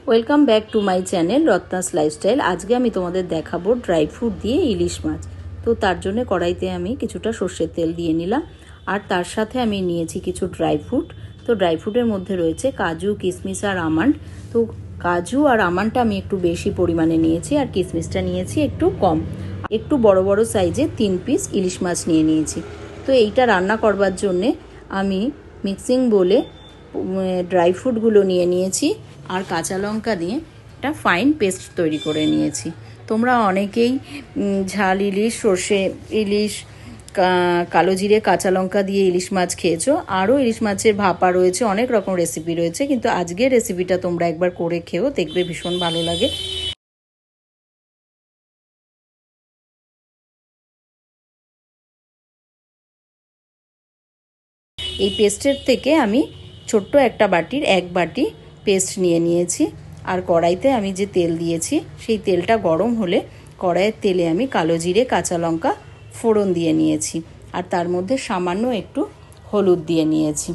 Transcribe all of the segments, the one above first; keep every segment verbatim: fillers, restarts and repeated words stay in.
Welcome back to my channel Ratna's lifestyle. আজকে আমি তোমাদের দেখাবো ড্রাই ফ্রুট দিয়ে ইলিশ মাছ। তো তার জন্য কড়াইতে আমি কিছুটা সর্ষের তেল দিয়ে নিলাম, আর তার সাথে আমি নিয়েছি কিছু ড্রাই ফ্রুট। তো ড্রাই ফ্রুটের মধ্যে রয়েছে কাজু, কিশমিশ আর আমন্ড। তো কাজু আর আমন্ডটা আমি একটু বেশি পরিমাণে নিয়েছি, আর কিশমিশটা নিয়েছি একটু কম। একটু বড় বড় সাইজে তিন পিস ইলিশ মাছ নিয়ে নিয়েছি। তো এইটা রান্না করবার জন্যে আমি মিক্সিং বলে ড্রাই ফ্রুটগুলো নিয়ে নিয়েছি, আর কাঁচা লঙ্কা দিয়ে একটা ফাইন পেস্ট তৈরি করে নিয়েছি। তোমরা অনেকেই ঝাল ইলিশ, সর্ষে ইলিশ, কালো জিরে, কাঁচা লঙ্কা দিয়ে ইলিশ মাছ খেয়েছো। আরও ইলিশ মাছের ভাপা রয়েছে, অনেক রকম রেসিপি রয়েছে, কিন্তু আজকের রেসিপিটা তোমরা একবার করে খেও, দেখবে ভীষণ ভালো লাগে। এই পেস্টের থেকে আমি ছোট্ট একটা বাটির এক বাটি পেস্ট নিয়ে নিয়েছি, আর কড়াইতে আমি যে তেল দিয়েছি সেই তেলটা গরম হলে কড়াইয়ের তেলে আমি কালো জিরে, কাঁচা লঙ্কা ফোড়ন দিয়ে নিয়েছি, আর তার মধ্যে সামান্য একটু হলুদ দিয়ে নিয়েছি।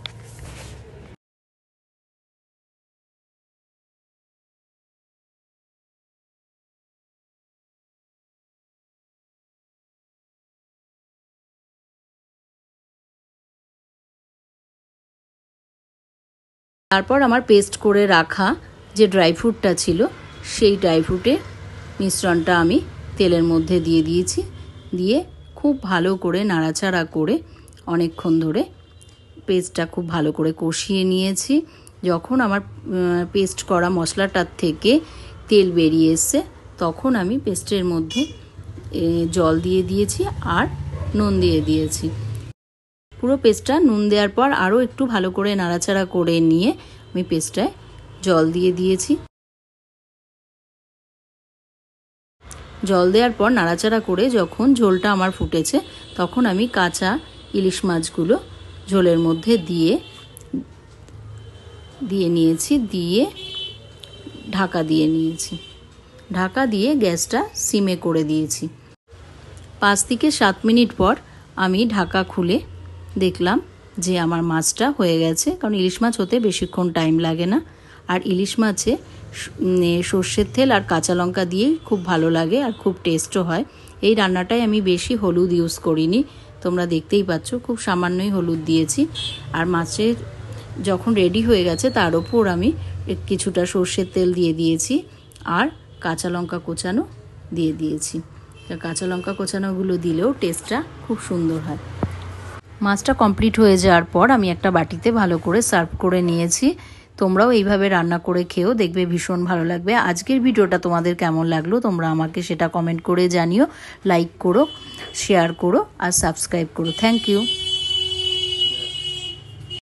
তারপর আমার পেস্ট করে রাখা যে ড্রাই ফ্রুটটা ছিল সেই ড্রাই ফ্রুটের মিশ্রণটা আমি তেলের মধ্যে দিয়ে দিয়েছি। দিয়ে খুব ভালো করে নাড়াচাড়া করে অনেকক্ষণ ধরে পেস্টটা খুব ভালো করে কষিয়ে নিয়েছি। যখন আমার পেস্ট করা মশলাটার থেকে তেল বেরিয়ে এসছে, তখন আমি পেস্টের মধ্যে জল দিয়ে দিয়েছি আর নুন দিয়ে দিয়েছি। পুরো পেস্টটা নুন দেওয়ার পর আরও একটু ভালো করে নাড়াচাড়া করে নিয়ে আমি পেস্টটায় জল দিয়ে দিয়েছি। জল দেওয়ার পর নাড়াচাড়া করে যখন ঝোলটা আমার ফুটেছে, তখন আমি কাঁচা ইলিশ মাছগুলো ঝোলের মধ্যে দিয়ে দিয়ে নিয়েছি, দিয়ে ঢাকা দিয়ে নিয়েছি। ঢাকা দিয়ে গ্যাসটা সিমে করে দিয়েছি। পাঁচ থেকে সাত মিনিট পর আমি ঢাকা খুলে দেখলাম যে আমার মাছটা হয়ে গেছে, কারণ ইলিশ মাছ হতে বেশিক্ষণ টাইম লাগে না। আর ইলিশ মাছে সর্ষের তেল আর কাঁচা লঙ্কা দিয়েই খুব ভালো লাগে, আর খুব টেস্টও হয়। এই রান্নাটায় আমি বেশি হলুদ ইউজ করিনি, তোমরা দেখতেই পাচ্ছ খুব সামান্যই হলুদ দিয়েছি। আর মাছের যখন রেডি হয়ে গেছে তার ওপর আমি কিছুটা সর্ষের তেল দিয়ে দিয়েছি, আর কাঁচা লঙ্কা কোচানো দিয়ে দিয়েছি। কাঁচা লঙ্কা কোচানোগুলো দিলেও টেস্টটা খুব সুন্দর হয়। মাছটা কমপ্লিট হয়ে যাওয়ার পর আমি একটা বাটিতে ভালো করে সার্ভ করে নিয়েছি। তোমরাও এইভাবে রান্না করে খেও, দেখবে ভীষণ ভালো লাগবে। আজকের ভিডিওটা তোমাদের কেমন লাগলো তোমরা আমাকে সেটা কমেন্ট করে জানিও। লাইক করো, শেয়ার করো আর সাবস্ক্রাইব করো। Thank you.